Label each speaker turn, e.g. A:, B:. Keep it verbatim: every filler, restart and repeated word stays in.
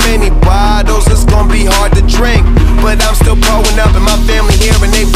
A: many bottles, it's gonna be hard to drink. But I'm still growing up and my family here and they